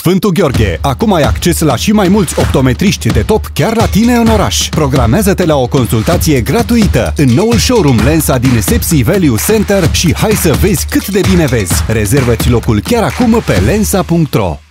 Sfântul Gheorghe. Acum ai acces la și mai mulți optometriști de top chiar la tine în oraș. Programează-te la o consultație gratuită în noul showroom Lensa din Sepsi Value Center și hai să vezi cât de bine vezi. Rezervă-ți locul chiar acum pe lensa.ro.